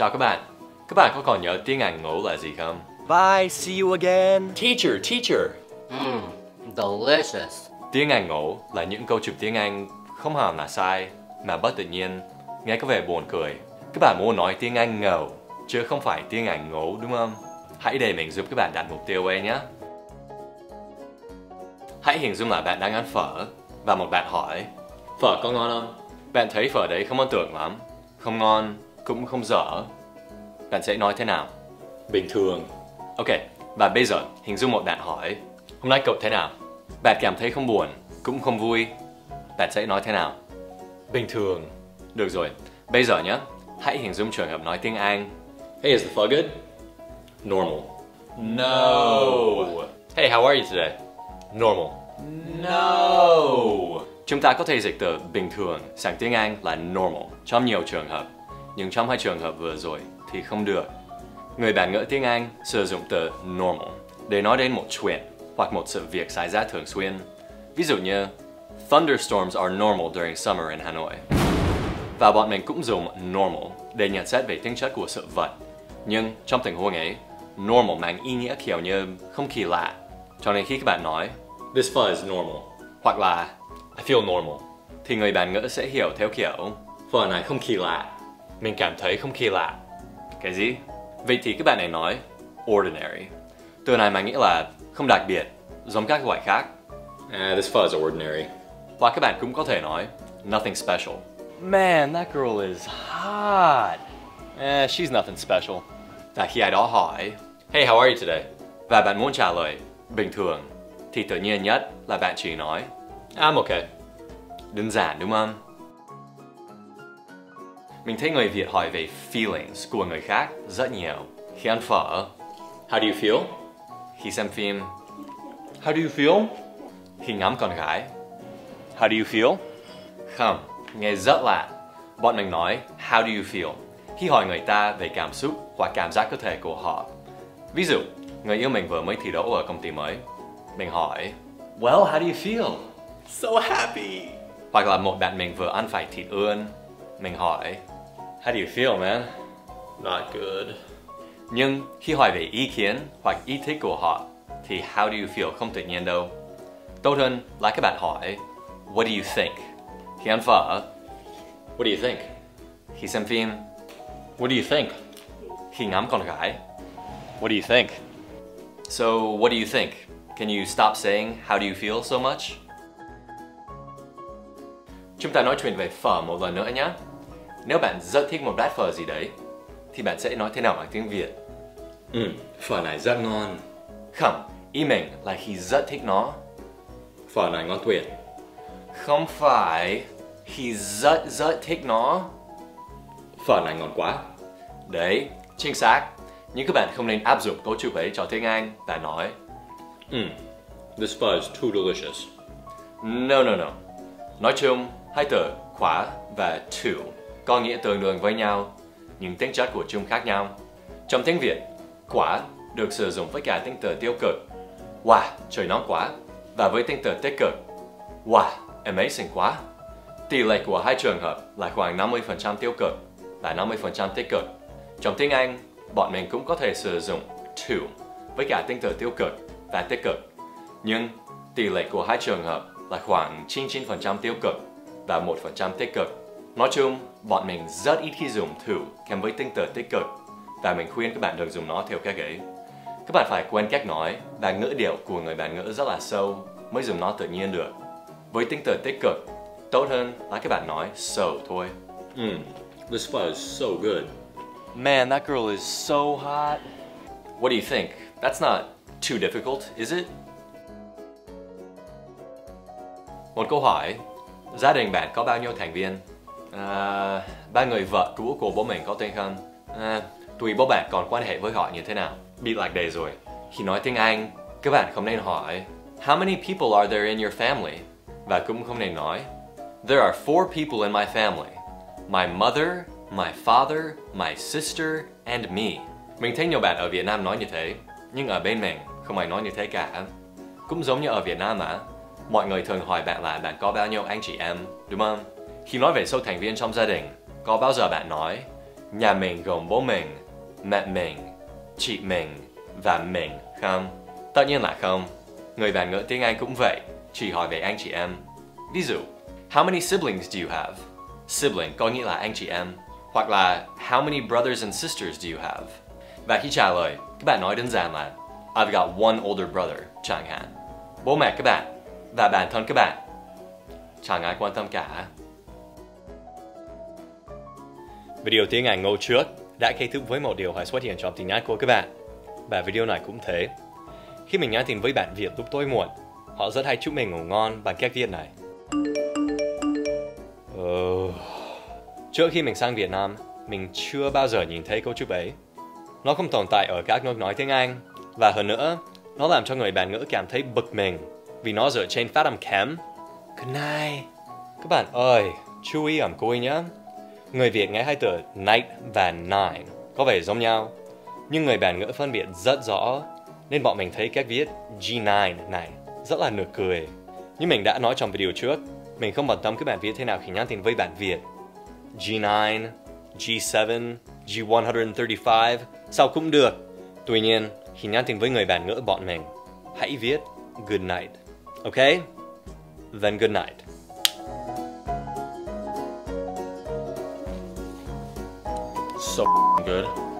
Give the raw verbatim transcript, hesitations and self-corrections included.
Chào các bạn. Các bạn có còn nhớ tiếng Anh ngữ là gì không? Bye, see you again. Teacher, teacher. Mmm, delicious. Tiếng Anh ngữ là những câu chụp tiếng Anh không hẳn là sai, mà bất tự nhiên, nghe có vẻ buồn cười. Các bạn muốn nói tiếng Anh ngầu, chứ không phải tiếng Anh ngữ, đúng không? Hãy để mình giúp các bạn đặt mục tiêu ấy nhé. Hãy hình dung là bạn đang ăn phở, và một bạn hỏi, phở có ngon không? Bạn thấy phở đấy không ấn tượng lắm, không ngon, cũng không dở. Bạn sẽ nói thế nào? Bình thường. Ok, và bây giờ hình dung một bạn hỏi, hôm nay cậu thế nào? Bạn cảm thấy không buồn, cũng không vui. Bạn sẽ nói thế nào? Bình thường. Được rồi, bây giờ nhé, hãy hình dung trường hợp nói tiếng Anh. Hey, is the phở good? Normal. No. Hey, how are you today? Normal. No. Chúng ta có thể dịch từ bình thường sang tiếng Anh là normal trong nhiều trường hợp. Nhưng trong hai trường hợp vừa rồi thì không được. Người bản ngữ tiếng Anh sử dụng từ normal để nói đến một chuyện hoặc một sự việc xảy ra thường xuyên. Ví dụ như thunderstorms are normal during summer in Hanoi. Và bọn mình cũng dùng normal để nhận xét về tính chất của sự vật. Nhưng trong tình huống ấy, normal mang ý nghĩa kiểu như không kỳ lạ. Cho nên khi các bạn nói this phở is normal hoặc là I feel normal thì người bản ngữ sẽ hiểu theo kiểu phở này không kỳ lạ. Mình cảm thấy không kỳ lạ. Cái gì? Vậy thì các bạn này nói ordinary. Từ này mang nghĩa là không đặc biệt, giống các loại khác. Ah, this phở is ordinary. Và các bạn cũng có thể nói nothing special. Man, that girl is hot. Eh, she's nothing special. Và khi ai đó hỏi, hey, how are you today? Và bạn muốn trả lời bình thường, thì tự nhiên nhất là bạn chỉ nói I'm okay. Đơn giản đúng không? Mình thấy người Việt hỏi về feelings của người khác rất nhiều. Khi ăn phở, how do you feel? Khi xem phim, how do you feel? Khi ngắm con gái, how do you feel? Không, nghe rất lạ. Bọn mình nói how do you feel khi hỏi người ta về cảm xúc hoặc cảm giác cơ thể của họ. Ví dụ, người yêu mình vừa mới thi đỗ ở công ty mới. Mình hỏi, well, how do you feel? So happy. Hoặc là một bạn mình vừa ăn phải thịt ươn. Mình hỏi, how do you feel, man? Not good. Nhưng khi hỏi về ý kiến hoặc ý thích của họ, thì how do you feel không tự nhiên đâu. Tốt hơn là các bạn hỏi, what do you think? Khi ăn phở, what do you think? Khi xem phim, what do you think? Khi ngắm con gái, what do you think? So, what do you think? Can you stop saying how do you feel so much? Chúng ta nói chuyện về phở một lần nữa nhé. Nếu bạn rất thích một bát phở gì đấy, thì bạn sẽ nói thế nào bằng tiếng Việt? Ừ, phở này rất ngon. Không, ý mình là khi rất thích nó. Phở này ngon tuyệt. Không phải, khi rất rất thích nó. Phở này ngon quá. Đấy, chính xác. Nhưng các bạn không nên áp dụng cấu trúc ấy cho tiếng Anh và nói Mm, this phở is too delicious. No, no, no. Nói chung, hai từ quá và too có nghĩa tương đương với nhau, nhưng tính chất của chúng khác nhau. Trong tiếng Việt, quá được sử dụng với cả tính từ tiêu cực. Wow, trời nóng quá. Và với tính từ tích cực. Wow, amazing quá. Tỷ lệ của hai trường hợp là khoảng năm mươi phần trăm tiêu cực và năm mươi phần trăm tích cực. Trong tiếng Anh, bọn mình cũng có thể sử dụng to với cả tính từ tiêu cực và tích cực. Nhưng tỷ lệ của hai trường hợp là khoảng chín mươi chín phần trăm tiêu cực và một phần trăm tích cực. Nói chung, bọn mình rất ít khi dùng to kèm với tính từ tích cực và mình khuyên các bạn đừng dùng nó theo cách ấy. Các bạn phải quen cách nói và ngữ điệu của người bản ngữ rất là sâu mới dùng nó tự nhiên được. Với tính từ tích cực, tốt hơn là các bạn nói so thôi. Mm, this phở is so good. Man, that girl is so hot. What do you think? That's not too difficult, is it? Một câu hỏi, gia đình bạn có bao nhiêu thành viên? À, ba người vợ cũ của bố mình có tên không? À, tùy bố bạn còn quan hệ với họ như thế nào. Bị lạc đề rồi. Khi nói tiếng Anh, các bạn không nên hỏi How many people are there in your family? Và cũng không nên nói There are four people in my family. My mother, my father, my sister, and me. Mình thấy nhiều bạn ở Việt Nam nói như thế, nhưng ở bên mình không ai nói như thế cả. Cũng giống như ở Việt Nam mà, mọi người thường hỏi bạn là bạn có bao nhiêu anh chị em, đúng không? Khi nói về số thành viên trong gia đình, có bao giờ bạn nói Nhà mình gồm bố mình, mẹ mình, chị mình và mình không? Tất nhiên là không. Người bản ngữ tiếng Anh cũng vậy, chỉ hỏi về anh chị em. Ví dụ, how many siblings do you have? Sibling có nghĩa là anh chị em. Hoặc là how many brothers and sisters do you have? Và khi trả lời, các bạn nói đơn giản là I've got one older brother, chẳng hạn. Bố mẹ các bạn và bản thân các bạn. Chẳng ai quan tâm cả. Video tiếng Anh ngồi trước đã kết thúc với một điều phải xuất hiện trong tin nhắn của các bạn. Và video này cũng thế. Khi mình nhắn tin với bạn Việt lúc tối muộn, họ rất hay chúc mình ngủ ngon bằng cách viết này. Uh, trước khi mình sang Việt Nam, mình chưa bao giờ nhìn thấy câu chúc ấy. Nó không tồn tại ở các nước nói tiếng Anh. Và hơn nữa, nó làm cho người bản ngữ cảm thấy bực mình vì nó dựa trên phát âm kém. Good night. Các bạn ơi, chú ý ẩm cùi nhé. Người Việt nghe hai từ night và nine có vẻ giống nhau, nhưng người bản ngữ phân biệt rất rõ, nên bọn mình thấy cách viết G chín này rất là nực cười. Như mình đã nói trong video trước, mình không bận tâm các bạn viết thế nào khi nhắn tin với bạn Việt. G chín, G bảy, G một ba năm, sao cũng được. Tuy nhiên, khi nhắn tin với người bản ngữ bọn mình, hãy viết good night. Ok? Then good night. So good.